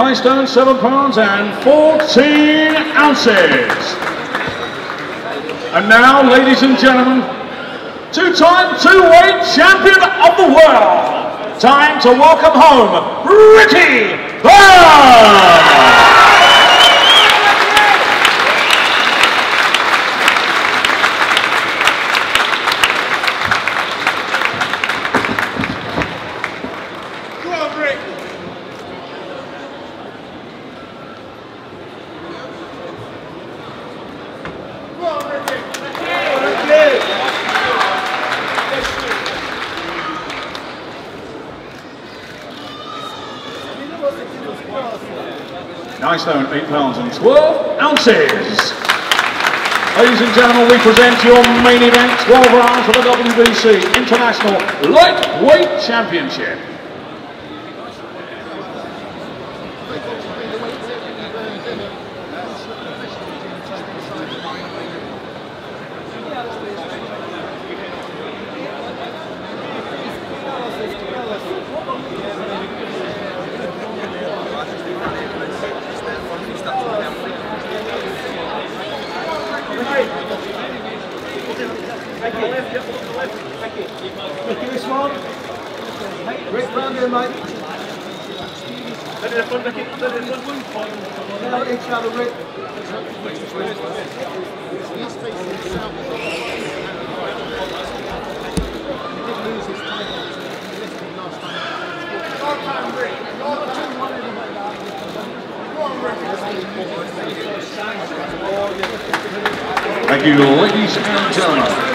9 stone, 7 pounds and 14 ounces. And now, ladies and gentlemen, two-time two-weight champion of the world. Time to welcome home Ricky Byrne. Nine stone, 8 pounds and 12 ounces. Ladies and gentlemen, we present your main event, 12 rounds for the WBC International Lightweight Championship. Ricky, this one. Rick, round here, mate. Get out each other, Rick. Thank you, ladies and gentlemen.